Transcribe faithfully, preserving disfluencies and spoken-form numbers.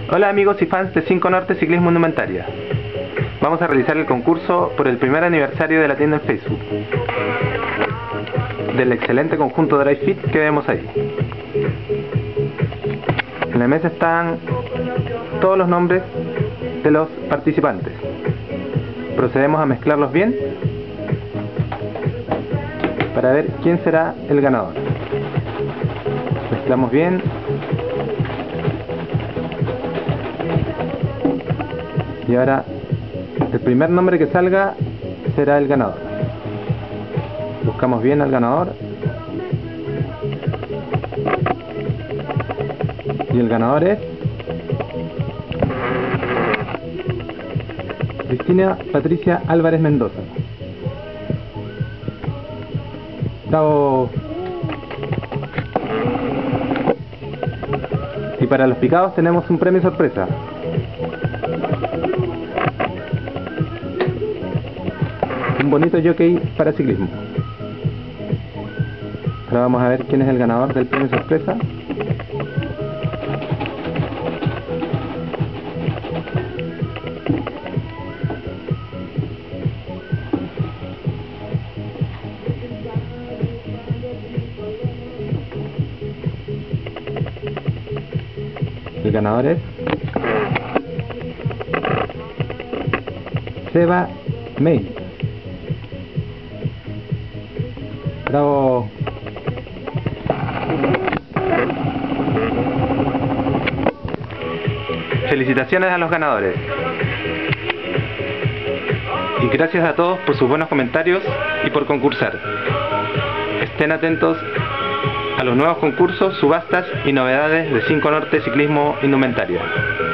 Hola amigos y fans de cinco Norte Ciclismo Indumentaria. Vamos a realizar el concurso por el primer aniversario de la tienda en Facebook, del excelente conjunto Dry Fit que vemos ahí. En la mesa están todos los nombres de los participantes. Procedemos a mezclarlos bien para ver quién será el ganador. Mezclamos bien. Y ahora el primer nombre que salga será el ganador. Buscamos bien al ganador. Y el ganador es Cristina Patricia Álvarez Mendoza. Bravo. Y para los picados tenemos un premio sorpresa. Un bonito jockey para ciclismo. Ahora vamos a ver quién es el ganador del premio sorpresa. El ganador es Seba May. Bravo. Felicitaciones a los ganadores. Y gracias a todos por sus buenos comentarios y por concursar. Estén atentos a los nuevos concursos, subastas y novedades de cinco Norte Ciclismo Indumentaria.